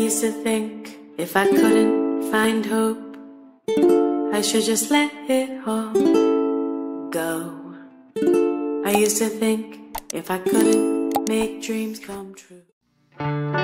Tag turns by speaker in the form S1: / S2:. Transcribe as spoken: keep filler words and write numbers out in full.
S1: used to think if I couldn't find hope, I should just let it all go. I used to think if I couldn't make dreams come true.